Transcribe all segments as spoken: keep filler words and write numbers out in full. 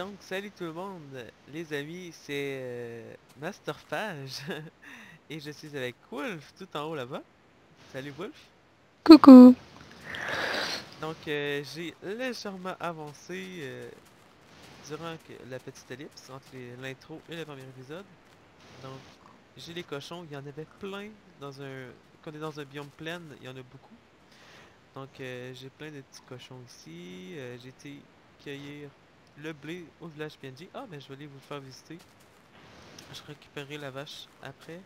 Donc, salut tout le monde, les amis, c'est euh, Masterpage et je suis avec Wolf tout en haut là-bas. Salut Wolf. Coucou. Donc, euh, j'ai légèrement avancé euh, durant que- la petite ellipse entre les- l'intro et le premier épisode. Donc, j'ai les cochons, il y en avait plein dans un... Quand on est dans un biome plein, il y en a beaucoup. Donc, euh, j'ai plein de petits cochons ici. Euh, j'ai été cueillir le blé au village P N J. Ah, mais je vais aller vous le faire visiter. Je récupérerai la vache après.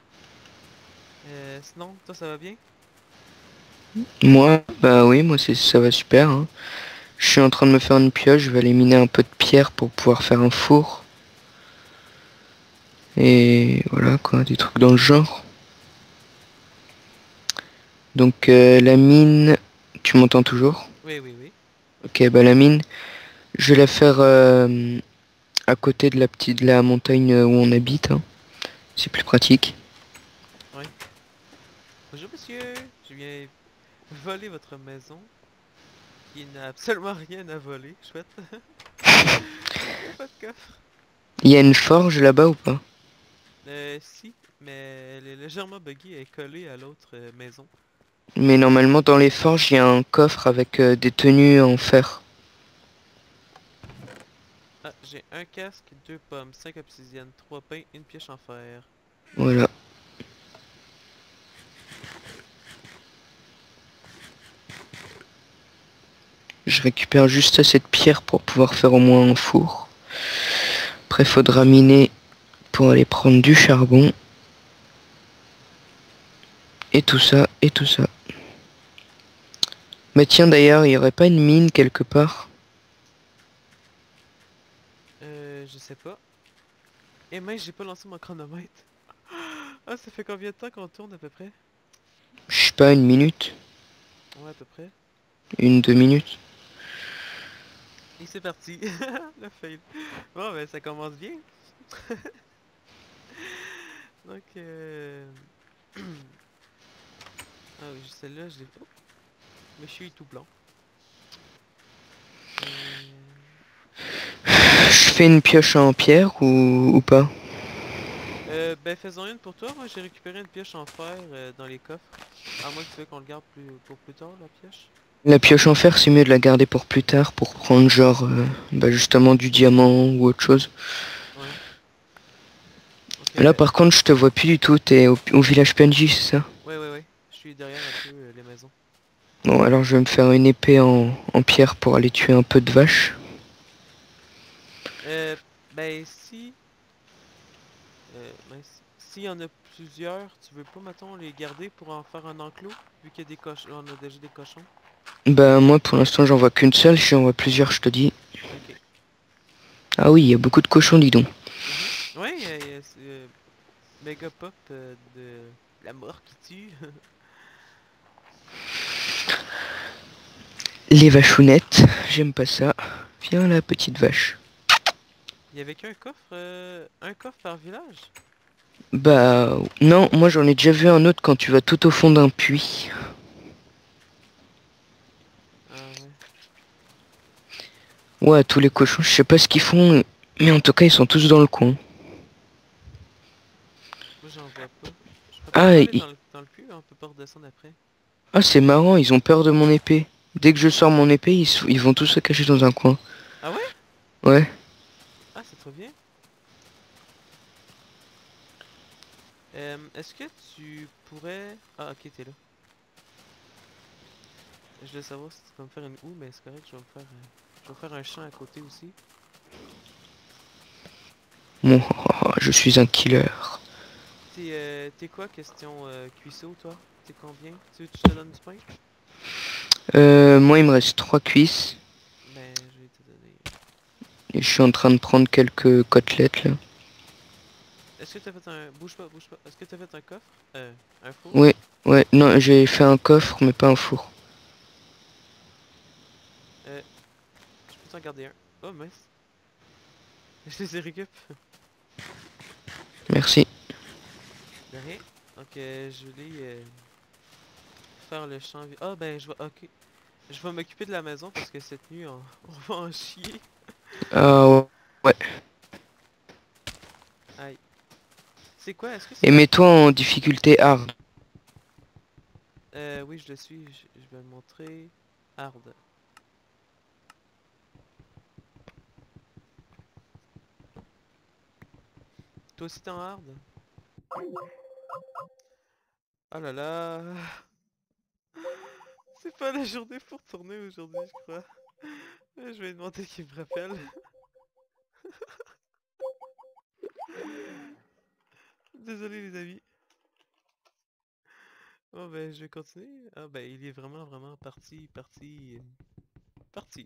Euh, sinon, toi ça va bien? Moi, bah oui, moi c'est ça va super, hein. Je suis en train de me faire une pioche, je vais aller miner un peu de pierre pour pouvoir faire un four. Et voilà quoi, des trucs dans le genre. Donc euh, la mine, tu m'entends toujours? Oui, oui, oui. Ok, bah la mine, je vais la faire euh, à côté de la petite de la montagne où on habite, hein. C'est plus pratique. Oui. Bonjour monsieur, je viens voler votre maison qui n'a absolument rien à voler, chouette. Il n'y a pas de coffre. Il y a une forge là-bas ou pas? Euh, si, mais elle est légèrement buggy, elle est collée à l'autre euh, maison. Mais normalement dans les forges, il y a un coffre avec euh, des tenues en fer. Ah, j'ai un casque, deux pommes, cinq obsidiennes, trois pains, une pioche en fer. Voilà. Je récupère juste cette pierre pour pouvoir faire au moins un four. Après, faudra miner pour aller prendre du charbon. Et tout ça, et tout ça. Mais tiens, d'ailleurs, il y aurait pas une mine quelque part? Euh, je sais pas. Et mince, j'ai pas lancé mon chronomètre. Ah, ça fait combien de temps qu'on tourne à peu près? Je sais pas, une minute? Ouais, à peu près. Une, deux minutes? Et c'est parti. Le fail. Bon, ben ça commence bien. Donc, euh... ah oui, celle-là, je l'ai... Oh, monsieur est tout blanc. Euh... Je fais une pioche en pierre ou, ou pas? euh, ben faisons une pour toi. Moi, j'ai récupéré une pioche en fer euh, dans les coffres. À moins que tu veux qu'on le garde plus pour plus tard, la pioche. La pioche en fer, c'est mieux de la garder pour plus tard, pour prendre genre, euh, bah justement du diamant ou autre chose. Ouais. Ok, Là, ben... par contre, je te vois plus du tout. T'es au, au village P N J, c'est ça? Ouais, ouais, ouais. Je suis derrière un peu euh, les maisons. Bon, alors je vais me faire une épée en, en pierre pour aller tuer un peu de vaches. Euh... Ben, si... Euh... ben, si- S'il y en a plusieurs, tu veux pas, mettons, les garder pour en faire un enclos? Vu qu'il y a des cochons... On a déjà des cochons. Bah moi, pour l'instant, j'en vois qu'une seule. J'en vois plusieurs, je te dis. Ok. Ah oui, il y a beaucoup de cochons, dis donc. Mhm. Ouais, il y a, il y a, euh, Mega Pop euh, de la mort qui tue. Les vachounettes, j'aime pas ça. Viens la petite vache. Il y avait qu'un coffre, euh, un coffre par village? Bah non, moi j'en ai déjà vu un autre quand tu vas tout au fond d'un puits. Ah ouais. Ouais, tous les cochons, je sais pas ce qu'ils font, mais en tout cas ils sont tous dans le coin. Moi j'en vois pas. Je peux peut-être Ah, pas aller i- dans le, dans le puits, hein, on peut pas redescendre après. ah c'est marrant, ils ont peur de mon épée. Dès que je sors mon épée, ils, se- ils vont tous se cacher dans un coin. Ah ouais? Ouais. Ah c'est trop bien. Euh, est-ce que tu pourrais... Ah ok t'es là. Je voulais savoir si tu peux me faire une houe, mais c'est correct, je vais me faire... euh, je vais faire un champ à côté aussi. Bon, je suis un killer. T'es euh, t'es quoi question euh, cuisseau toi? T'es combien? Tu veux que je te donne du pain? Euh, moi il me reste trois cuisses. Ben je vais te donner... Et je suis en train de prendre quelques côtelettes là. Est-ce que t'as fait un... Bouge pas, bouge pas. Est-ce que t'as fait un coffre? Euh, un four? Ouais, ouais, non, j'ai fait un coffre, mais pas un four. Euh, je peux t'en garder un. Oh mince. Je les ai récup. Merci. De rien. Donc euh, je voulais euh, faire le champ... vi- Ah ben je vais... Ok. Je vais m'occuper de la maison parce que cette nuit on, on va en chier. Ah ouais. Aïe. C'est quoi? Est-ce que Et c'est la... mets-toi en difficulté hard. Euh, oui, je le suis. Je, je vais le montrer. Hard. Toi aussi t'es en hard? Oh là là. C'est pas la journée pour tourner aujourd'hui, je crois. Euh, Je vais demander qu'il me rappelle. Désolé les amis. Bon ben je vais continuer. Ah ben il est vraiment vraiment parti, parti, euh, parti.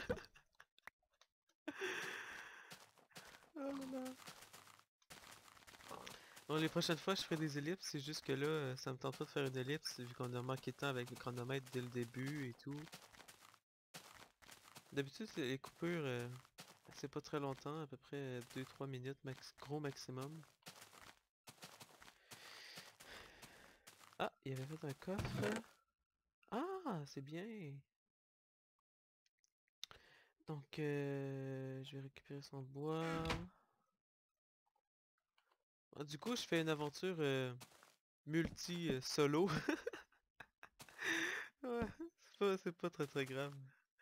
Oh là là. Bon les prochaines fois je ferai des ellipses, c'est juste que là euh, ça me tente pas de faire une ellipse vu qu'on a manqué de temps avec le chronomètre dès le début et tout. D'habitude c'est- les coupures euh, c'est pas très longtemps, à peu près deux trois minutes max gros maximum. Ah, il avait fait un coffre. Ah, c'est bien. Donc, euh, je vais récupérer son bois. Ah, du coup, je fais une aventure euh, multi-solo. Ouais, c'est pas, c'est pas très très grave.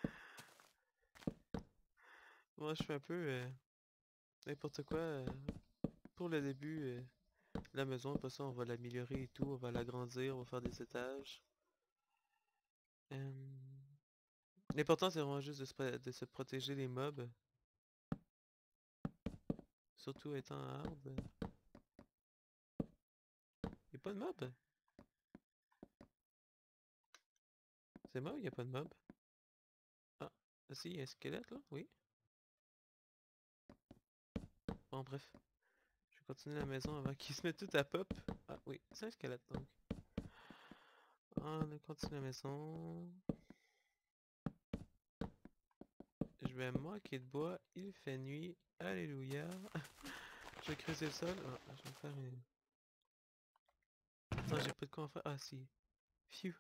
Moi, je fais un peu euh, n'importe quoi euh, pour le début. euh, la maison, après ça, on va l'améliorer et tout. On va l'agrandir, on va faire des étages. Euh, L'important, c'est vraiment juste de se, pré- de se protéger des mobs. Surtout étant hard. Y'a pas de mob? C'est moi ou y'a pas de mob? Ah, ah si, y'a un squelette là? Oui. Bon, bref. Je vais continuer la maison avant qu'il se mette tout à pop. Ah oui, c'est un squelette donc. On continue la maison. Je vais manquer de bois. Il fait nuit. Alléluia. Je vais creuser le sol. Ah, je vais faire une... Attends, j'ai pas de quoi en faire. Ah si. Phew.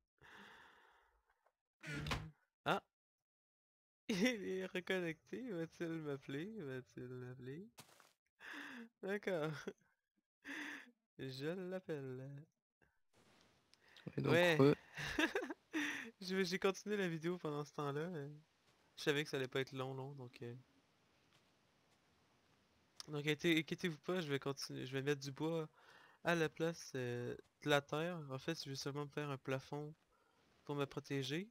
Ah! Il est reconnecté. Va-t-il m'appeler? Va-t-il m'appeler? D'accord. Je l'appelle. Et donc, Ouais. re. Je vais- J'ai continué la vidéo pendant ce temps-là. euh. Je savais que ça allait pas être long, long, donc... euh, Donc inquiétez- inquiétez-vous pas, je vais continuer. Je vais mettre du bois à la place euh, de la terre. En fait, je vais seulement me faire un plafond pour me protéger.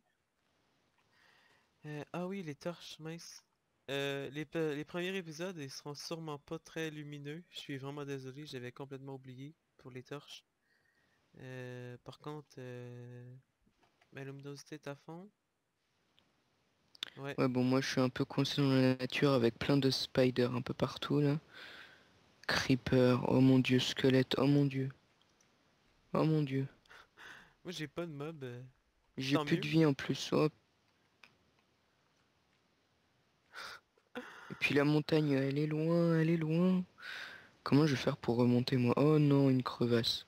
Euh, ah oui, les torches, mince. Euh, les, pe- les premiers épisodes, ils seront sûrement pas très lumineux. Je suis vraiment désolé, j'avais complètement oublié pour les torches. Euh, par contre, euh, ma luminosité est à fond. Ouais. Ouais, bon, moi je suis un peu coincé dans la nature avec plein de spiders un peu partout là. Creeper, oh mon dieu, squelette, oh mon dieu, oh mon dieu. Moi, j'ai pas de mob. euh, J'ai Tant plus mieux. de vie en plus, oh. Et puis la montagne, elle est loin, elle est loin. Comment je vais faire pour remonter moi? Oh non, une crevasse.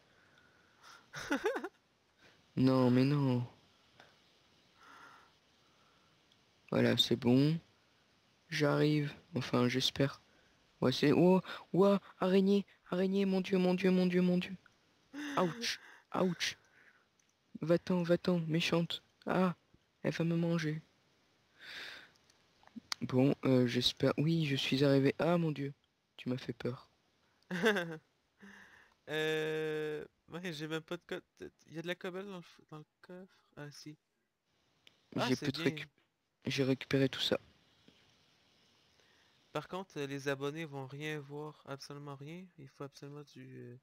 Non, mais non. Voilà, c'est bon. J'arrive. Enfin, j'espère. Ouais, c'est... Oh, ouah, araignée, araignée, mon dieu, mon dieu, mon dieu, mon dieu. Ouch, ouch. Va-t'en, va-t'en, méchante. Ah, elle va me manger. Bon, euh, j'espère... Oui, je suis arrivé. Ah, mon dieu, tu m'as fait peur. Euh... Ouais, j'ai même pas de code. Il y a de la cobble dans le, f- dans le coffre? Ah si. Ah, J'ai c'est peut-être bien. récup... J'ai récupéré tout ça. Par contre, euh, les abonnés vont rien voir, absolument rien. Il faut absolument du, euh,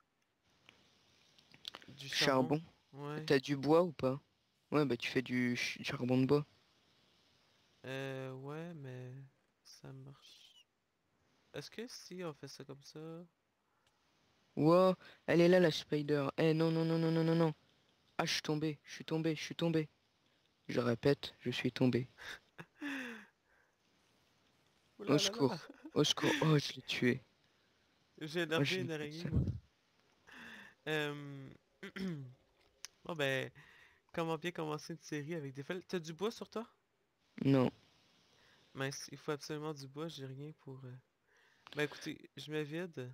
du charbon. Charbon. Ouais. T'as du bois ou pas? Ouais, bah tu fais du ch- charbon de bois. Euh, ouais, mais ça marche. Est-ce que si on fait ça comme ça? Wow, elle est là la spider. Eh non, non, non, non, non, non, non. Ah, je suis tombé, je suis tombé, je suis tombé. Je répète, je suis tombé. Ouh Au là là là là. secours, au secours. Oh, je l'ai tué. J'ai Oh, énervé je l'ai une fait araignée, ça. moi. Euh... Bon ben, comment bien commencer une série avec des feuilles? T'as du bois sur toi? Non, mince, il faut absolument du bois, j'ai rien pour... euh, Ben écoutez, je me vide,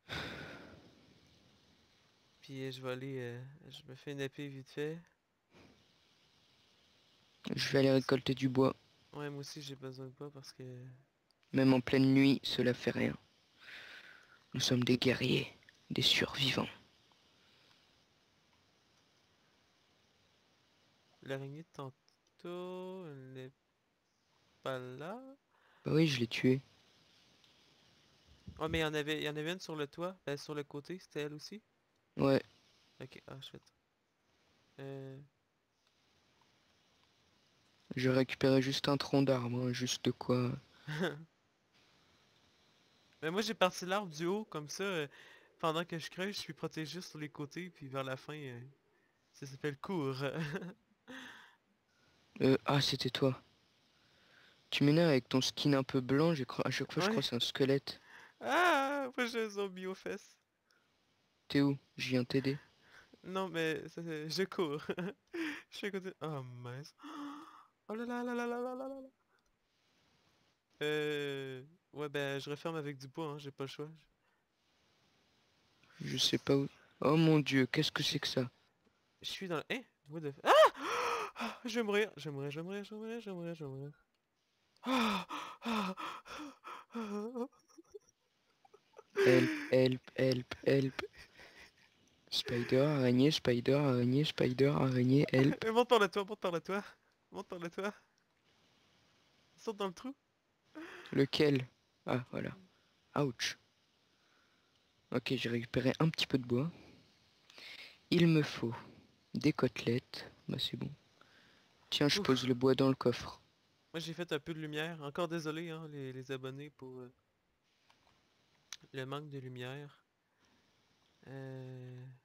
puis euh, je vais aller... euh, Je me fais une épée vite fait. Je vais aller récolter du bois. Ouais, moi aussi j'ai besoin de bois parce que... Même en pleine nuit, cela fait rien. Nous sommes des guerriers, des survivants. L'araignée de tantôt, elle n'est pas là. Bah oui, je l'ai tué. Oh mais il y en avait, il y en avait une sur le toit, ben sur le côté, c'était elle aussi? Ouais, Ok, ah chouette. Euh... je récupérais juste un tronc d'arbre, hein, juste de quoi. Mais moi j'ai parti l'arbre du haut, comme ça, euh, pendant que je creuse, je suis protégé sur les côtés, puis vers la fin, euh, ça s'appelle cours. Euh, ah, c'était toi. Tu m'énerves avec ton skin un peu blanc, j'ai cro- à chaque fois je crois Ouais. que c'est un squelette. Ah, moi j'ai un zombie aux fesses. T'es où? Je viens t'aider. Non mais ça, c'est- je cours. Je suis à côté. Oh mince. Oh là là là là là là là là là. Euh... Ouais ben je referme avec du bois, hein, j'ai pas le choix. Je sais pas où. Oh mon dieu, qu'est-ce que c'est que ça? Je suis dans le... Hein? What the... Ah! Ah! Je vais mourir, je vais mourir, je vais mourir, je vais mourir, je vais mourir, je vais mourir. Ah! Ah! Ah! Help, help, help, help. Spider, araignée, spider, araignée, spider, araignée, help. Mais monte par le toit, monte par le toit. Monte par le toit. Saute dans le trou. Lequel? Ah, voilà. Ouch. Ok, j'ai récupéré un petit peu de bois. Il me faut des côtelettes. Bah c'est bon. Tiens, je pose Ouf. le bois dans le coffre. Moi j'ai fait un peu de lumière. Encore désolé hein, les, les abonnés pour euh, le manque de lumière. Euh...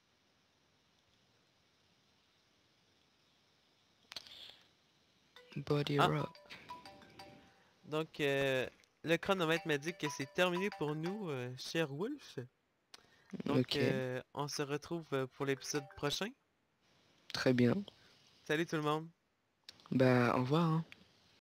Body Ah! rock. Donc euh, le chronomètre m'a dit que c'est terminé pour nous, euh, cher Wolf. Donc Ok, euh, on se retrouve euh, pour l'épisode prochain. très bien. Salut tout le monde! Bah au revoir, hein.